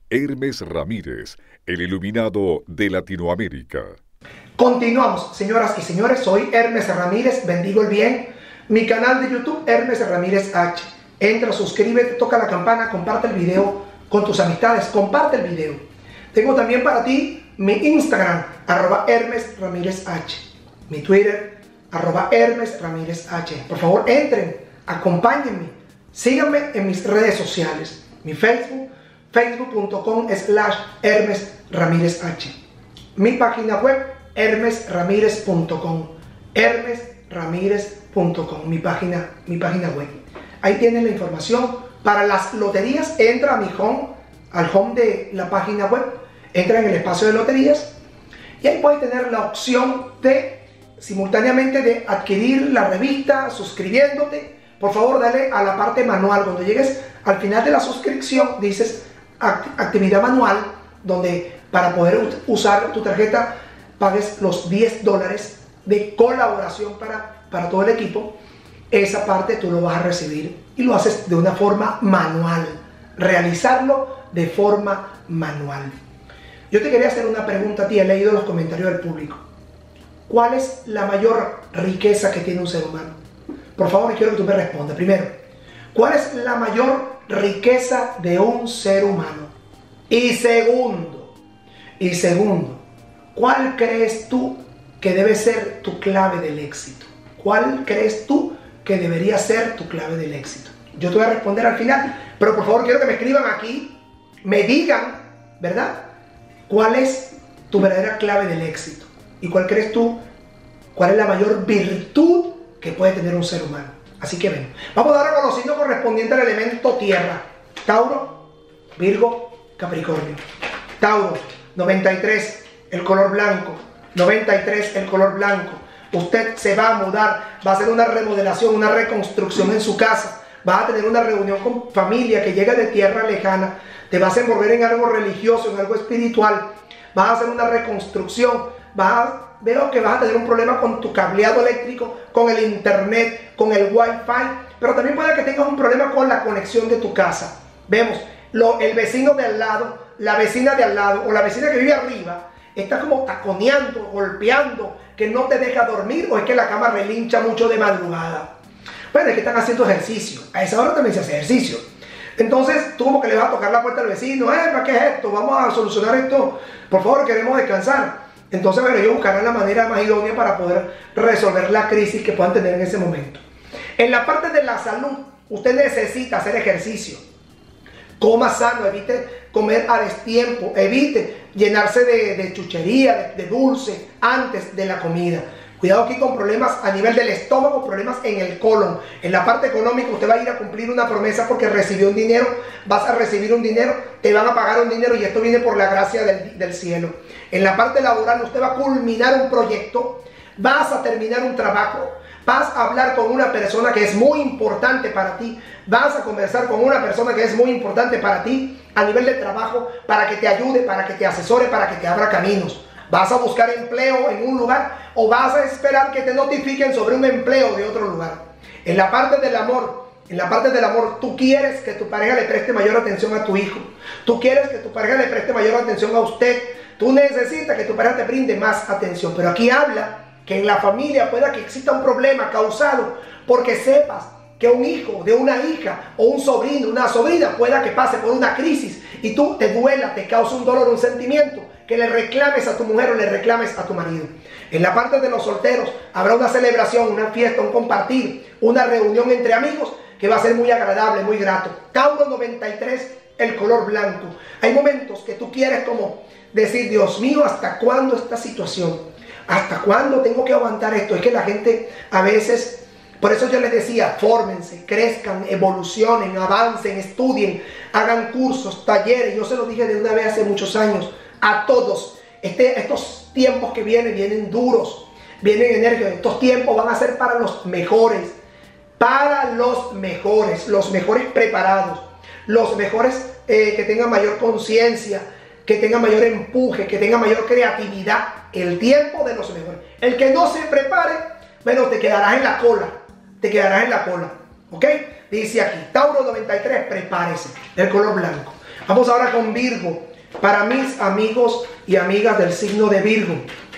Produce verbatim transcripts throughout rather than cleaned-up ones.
Hermes Ramírez, el iluminado de Latinoamérica. Continuamos, señoras y señores, soy Hermes Ramírez, bendigo el bien. Mi canal de YouTube, Hermes Ramírez H. Entra, suscríbete, toca la campana, comparte el video con tus amistades, comparte el video. Tengo también para ti mi Instagram, arroba Hermes Ramírez H. Mi Twitter, arroba Hermes Ramírez H. Por favor, entren, acompáñenme, síganme en mis redes sociales. Mi Facebook, facebook punto com slash Hermes Ramírez H. Mi página web, hermes ramírez punto com. hermes ramírez punto com, mi página, mi página web. Ahí tienen la información. Para las loterías, entra a mi home, al home de la página web, entra en el espacio de loterías y ahí puedes tener la opción de simultáneamente de adquirir la revista suscribiéndote. Por favor, dale a la parte manual. Cuando llegues al final de la suscripción, dices actividad manual, donde para poder usar tu tarjeta pagues los diez dólares de colaboración para, para todo el equipo. Esa parte tú lo vas a recibir y lo haces de una forma manual. Realizarlo de forma manual. Yo te quería hacer una pregunta a ti. He leído los comentarios del público. ¿Cuál es la mayor riqueza que tiene un ser humano? Por favor, quiero que tú me respondas. Primero, ¿cuál es la mayor riqueza de un ser humano? Y segundo, y segundo, ¿cuál crees tú que debe ser tu clave del éxito? ¿Cuál crees tú que debería ser tu clave del éxito? Yo te voy a responder al final, pero por favor quiero que me escriban aquí, me digan, ¿verdad? ¿Cuál es tu verdadera clave del éxito? ¿Y cuál crees tú? ¿Cuál es la mayor virtud que puede tener un ser humano? Así que ven, vamos a dar a los signos correspondientes al elemento tierra. Tauro, Virgo, Capricornio. Tauro, noventa y tres, el color blanco. noventa y tres, el color blanco. Usted se va a mudar, va a hacer una remodelación, una reconstrucción en su casa. Va a tener una reunión con familia que llega de tierra lejana. Te vas a envolver en algo religioso, en algo espiritual. Vas a hacer una reconstrucción. Vas a, veo que vas a tener un problema con tu cableado eléctrico, con el internet, con el wifi. Pero también puede que tengas un problema con la conexión de tu casa. Vemos, lo, el vecino de al lado, la vecina de al lado o la vecina que vive arriba está como taconeando, golpeando, que no te deja dormir, o es que la cama relincha mucho de madrugada. Bueno, es que están haciendo ejercicio. A esa hora también se hace ejercicio. Entonces tú como que le vas a tocar la puerta al vecino. Eh, ¿para qué es esto? Vamos a solucionar esto. Por favor, queremos descansar. Entonces, bueno, ellos buscarán la manera más idónea para poder resolver la crisis que puedan tener en ese momento. En la parte de la salud, usted necesita hacer ejercicio. Coma sano, evite comer a destiempo, evite llenarse de, de chuchería, de, de dulce antes de la comida. Cuidado aquí con problemas a nivel del estómago, problemas en el colon. En la parte económica usted va a ir a cumplir una promesa porque recibió un dinero, vas a recibir un dinero, te van a pagar un dinero y esto viene por la gracia del, del cielo. En la parte laboral usted va a culminar un proyecto, vas a terminar un trabajo, vas a hablar con una persona que es muy importante para ti, vas a conversar con una persona que es muy importante para ti a nivel de trabajo, para que te ayude, para que te asesore, para que te abra caminos. Vas a buscar empleo en un lugar o vas a esperar que te notifiquen sobre un empleo de otro lugar. En la parte del amor, en la parte del amor, tú quieres que tu pareja le preste mayor atención a tu hijo. Tú quieres que tu pareja le preste mayor atención a usted. Tú necesitas que tu pareja te brinde más atención. Pero aquí habla que en la familia pueda que exista un problema causado porque sepas que un hijo de una hija o un sobrino, una sobrina pueda que pase por una crisis y tú te duela, te causa un dolor, un sentimiento, que le reclames a tu mujer o le reclames a tu marido. En la parte de los solteros habrá una celebración, una fiesta, un compartir, una reunión entre amigos que va a ser muy agradable, muy grato. Tauro noventa y tres, el color blanco. Hay momentos que tú quieres como decir, Dios mío, ¿hasta cuándo esta situación? ¿Hasta cuándo tengo que aguantar esto? Es que la gente a veces, por eso yo les decía, fórmense, crezcan, evolucionen, avancen, estudien, hagan cursos, talleres. Yo se lo dije de una vez hace muchos años a todos. Este, estos tiempos que vienen, vienen duros, vienen enérgicos. Estos tiempos van a ser para los mejores, para los mejores, los mejores preparados, los mejores eh, que tengan mayor conciencia, que tengan mayor empuje, que tengan mayor creatividad. El tiempo de los mejores. El que no se prepare, bueno, te quedarás en la cola, te quedarás en la cola, ¿ok? Dice aquí, Tauro noventa y tres, prepárese, el color blanco. Vamos ahora con Virgo. Para mis amigos y amigas del signo de Virgo,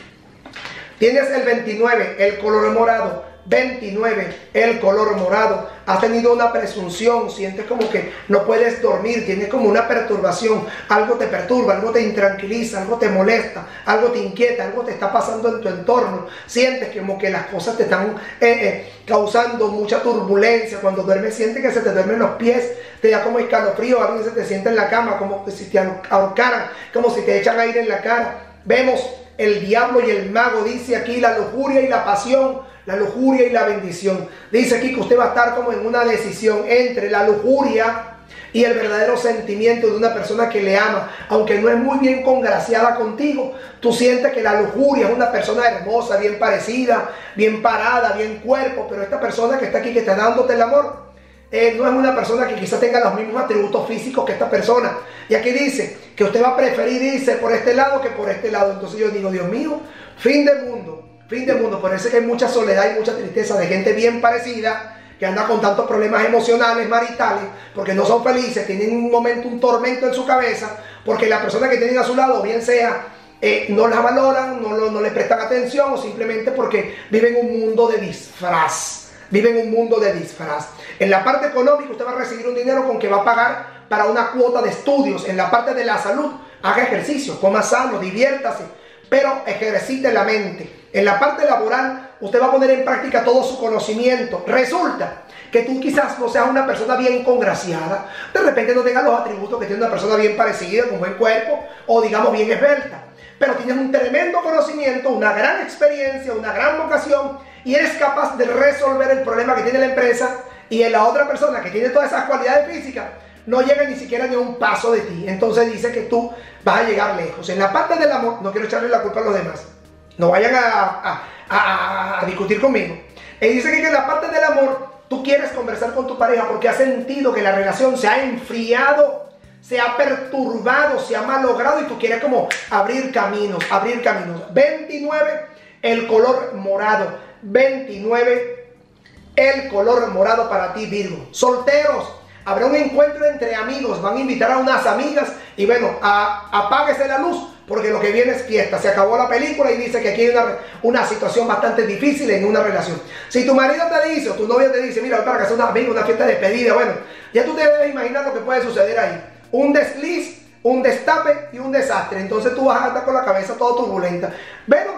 tienes el veintinueve, el color morado. veintinueve, el color morado. Has tenido una presunción, sientes como que no puedes dormir, tienes como una perturbación, algo te perturba, algo te intranquiliza, algo te molesta, algo te inquieta, algo te está pasando en tu entorno, sientes como que las cosas te están eh, eh, causando mucha turbulencia. Cuando duermes sientes que se te duermen los pies, te da como escalofrío, alguien se te sienta en la cama como si te ahorcaran, como si te echan aire en la cara. Vemos el diablo y el mago, dice aquí la lujuria y la pasión, la lujuria y la bendición. Dice aquí que usted va a estar como en una decisión entre la lujuria y el verdadero sentimiento de una persona que le ama, aunque no es muy bien congraciada contigo. Tú sientes que la lujuria es una persona hermosa, bien parecida, bien parada, bien cuerpo, pero esta persona que está aquí, que está dándote el amor, eh, no es una persona que quizá tenga los mismos atributos físicos que esta persona. Y aquí dice que usted va a preferir irse por este lado que por este lado. Entonces yo digo, Dios mío, fin del mundo. Fin del mundo. Parece que hay mucha soledad y mucha tristeza de gente bien parecida que anda con tantos problemas emocionales, maritales, porque no son felices, tienen un momento, un tormento en su cabeza, porque la persona que tienen a su lado, bien sea, eh, no la valoran, no, no, no le prestan atención, o simplemente porque viven un mundo de disfraz. Viven un mundo de disfraz. En la parte económica usted va a recibir un dinero con que va a pagar para una cuota de estudios. En la parte de la salud, haga ejercicio, coma sano, diviértase, pero ejercite la mente. En la parte laboral, usted va a poner en práctica todo su conocimiento. Resulta que tú quizás no seas una persona bien congraciada, de repente no tengas los atributos que tiene una persona bien parecida, con buen cuerpo, o digamos bien esbelta, pero tienes un tremendo conocimiento, una gran experiencia, una gran vocación, y eres capaz de resolver el problema que tiene la empresa, y en la otra persona que tiene todas esas cualidades físicas, no llega ni siquiera ni a un paso de ti. Entonces dice que tú vas a llegar lejos. En la parte del amor, no quiero echarle la culpa a los demás, no vayan a, a, a, a discutir conmigo. Él dice que en la parte del amor, tú quieres conversar con tu pareja porque has sentido que la relación se ha enfriado, se ha perturbado, se ha malogrado, y tú quieres como abrir caminos, abrir caminos. veintinueve, el color morado. veintinueve, el color morado para ti, Virgo. Solteros, habrá un encuentro entre amigos, van a invitar a unas amigas y bueno, a, apáguese la luz porque lo que viene es fiesta. Se acabó la película y dice que aquí hay una, una situación bastante difícil en una relación. Si tu marido te dice o tu novia te dice, mira, voy para que sea una amiga, una fiesta de despedida, bueno, ya tú te debes imaginar lo que puede suceder ahí. Un desliz, un destape y un desastre. Entonces tú vas a estar con la cabeza toda turbulenta. Bueno,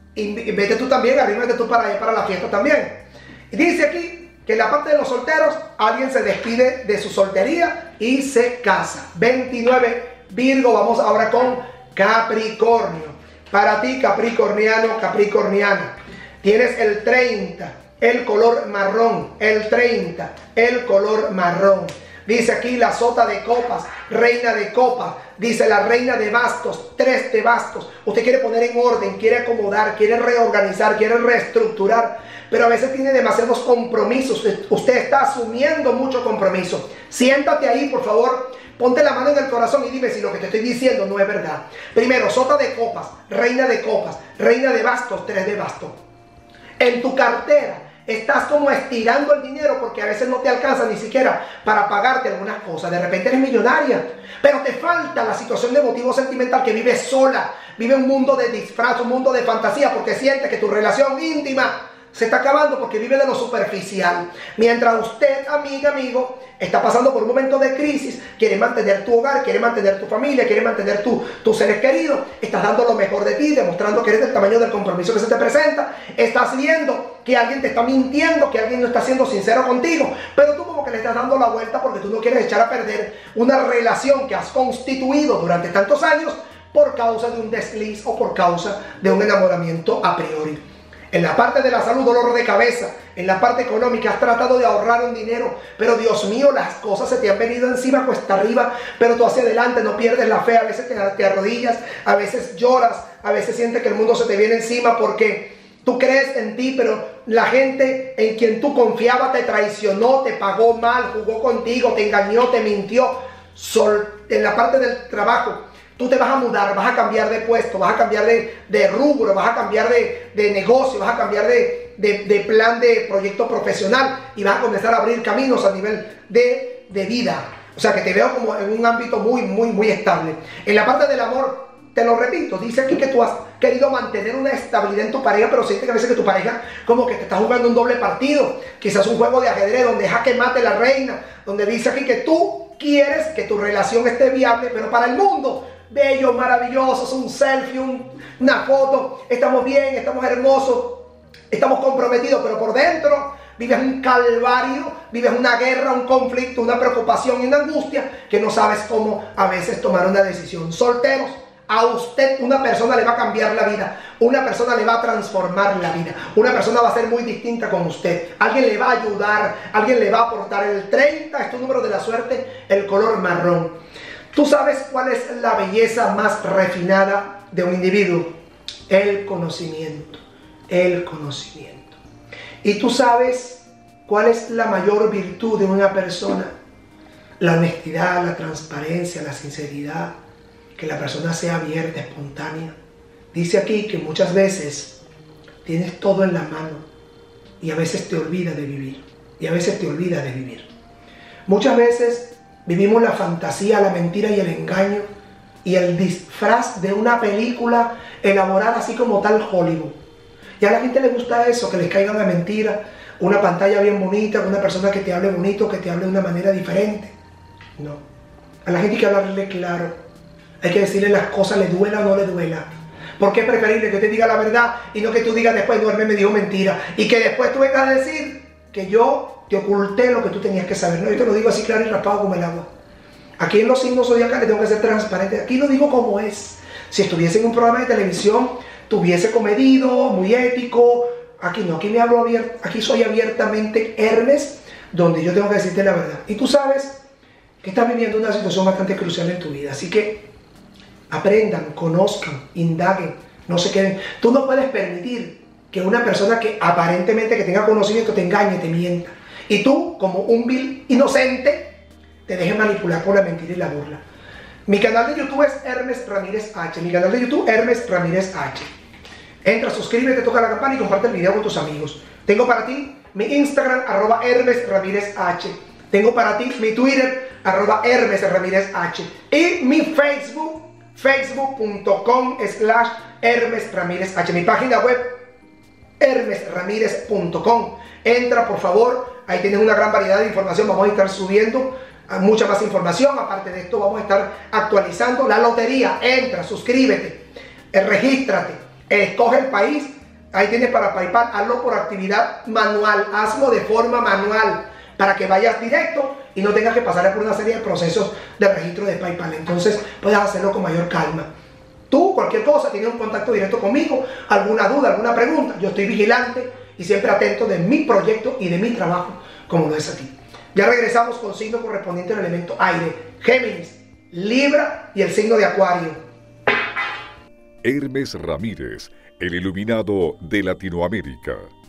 y vete tú también, arrímate tú para allá para la fiesta también. Y dice aquí que en la parte de los solteros, alguien se despide de su soltería y se casa. veintinueve, Virgo. Vamos ahora con Capricornio. Para ti, capricorniano, capricorniana, tienes el treinta, el color marrón. El treinta, el color marrón. Dice aquí la sota de copas, reina de copas. Dice la reina de bastos, tres de bastos. Usted quiere poner en orden, quiere acomodar, quiere reorganizar, quiere reestructurar, pero a veces tiene demasiados compromisos. Usted está asumiendo mucho compromiso. Siéntate ahí, por favor. Ponte la mano en el corazón y dime si lo que te estoy diciendo no es verdad. Primero, sota de copas, reina de copas, reina de bastos, tres de bastos. En tu cartera estás como estirando el dinero porque a veces no te alcanza ni siquiera para pagarte algunas cosas. De repente eres millonaria, pero te falta la situación de motivo sentimental, que vives sola, vive un mundo de disfraz, un mundo de fantasía, porque sientes que tu relación íntima se está acabando porque vive de lo superficial. Mientras usted, amiga, amigo, está pasando por un momento de crisis, quiere mantener tu hogar, quiere mantener tu familia, quiere mantener tu, tus seres queridos, estás dando lo mejor de ti, demostrando que eres del tamaño del compromiso que se te presenta, estás viendo que alguien te está mintiendo, que alguien no está siendo sincero contigo, pero tú como que le estás dando la vuelta porque tú no quieres echar a perder una relación que has constituido durante tantos años por causa de un desliz o por causa de un enamoramiento a priori. En la parte de la salud, dolor de cabeza. En la parte económica, has tratado de ahorrar un dinero, pero Dios mío, las cosas se te han venido encima, cuesta arriba, pero tú hacia adelante, no pierdes la fe. A veces te, te arrodillas, a veces lloras, a veces sientes que el mundo se te viene encima porque tú crees en ti, pero la gente en quien tú confiabas te traicionó, te pagó mal, jugó contigo, te engañó, te mintió. Sol, en la parte del trabajo, tú te vas a mudar, vas a cambiar de puesto, vas a cambiar de, de rubro, vas a cambiar de, de negocio, vas a cambiar de, de, de plan de proyecto profesional y vas a comenzar a abrir caminos a nivel de, de vida. O sea, que te veo como en un ámbito muy, muy, muy estable. En la parte del amor, te lo repito, dice aquí que tú has querido mantener una estabilidad en tu pareja, pero sientes que a veces que tu pareja como que te está jugando un doble partido. Quizás un juego de ajedrez donde jaque mate la reina, donde dice aquí que tú quieres que tu relación esté viable, pero para el mundo, bello, maravilloso, es un selfie, un, una foto, estamos bien, estamos hermosos, estamos comprometidos, pero por dentro vives un calvario, vives una guerra, un conflicto, una preocupación y una angustia que no sabes cómo a veces tomar una decisión. Solteros, a usted una persona le va a cambiar la vida, una persona le va a transformar la vida, una persona va a ser muy distinta con usted, alguien le va a ayudar, alguien le va a aportar. El treinta es tu número de la suerte, el color marrón. ¿Tú sabes cuál es la belleza más refinada de un individuo? El conocimiento, el conocimiento. ¿Y tú sabes cuál es la mayor virtud de una persona? La honestidad, la transparencia, la sinceridad, que la persona sea abierta, espontánea. Dice aquí que muchas veces tienes todo en la mano y a veces te olvidas de vivir. Y a veces te olvidas de vivir. Muchas veces vivimos la fantasía, la mentira y el engaño y el disfraz de una película elaborada así como tal Hollywood. Y a la gente le gusta eso, que les caiga una mentira, una pantalla bien bonita, una persona que te hable bonito, que te hable de una manera diferente. No. A la gente hay que hablarle claro. Hay que decirle las cosas, le duela o no le duela. Porque es preferible que te diga la verdad y no que tú digas después, no, él me dijo mentira. Y que después tú vengas a decir que yo te oculté lo que tú tenías que saber. No, yo te lo digo así claro y raspado como el agua. Aquí en los signos zodiacales tengo que ser transparente. Aquí lo digo como es. Si estuviese en un programa de televisión, tuviese comedido, muy ético. Aquí no, aquí me hablo abierto, aquí soy abiertamente Hermes, donde yo tengo que decirte la verdad. Y tú sabes que estás viviendo una situación bastante crucial en tu vida. Así que aprendan, conozcan, indaguen, no se queden. Tú no puedes permitir que una persona que aparentemente que tenga conocimiento te engañe, te mienta. Y tú, como un vil inocente, te dejes manipular por la mentira y la burla. Mi canal de YouTube es Hermes Ramírez H. Mi canal de YouTube, Hermes Ramírez H. Entra, suscríbete, toca la campana y comparte el video con tus amigos. Tengo para ti mi Instagram, arroba Hermes Ramírez H. Tengo para ti mi Twitter, arroba Hermes Ramírez H. Y mi Facebook, facebook punto com slash Hermes Ramírez H. Mi página web, hermes ramírez punto com. Entra, por favor. Ahí tienes una gran variedad de información. Vamos a estar subiendo mucha más información. Aparte de esto, vamos a estar actualizando la lotería. Entra, suscríbete, eh, regístrate, escoge el país. Ahí tienes para PayPal. Hazlo por actividad manual. Hazlo de forma manual para que vayas directo y no tengas que pasar por una serie de procesos de registro de PayPal. Entonces puedes hacerlo con mayor calma. Tú, cualquier cosa, tienes un contacto directo conmigo, alguna duda, alguna pregunta. Yo estoy vigilante y siempre atento de mi proyecto y de mi trabajo, como lo es a ti. Ya regresamos con signo correspondiente al elemento aire: Géminis, Libra y el signo de Acuario. Hermes Ramírez, el iluminado de Latinoamérica.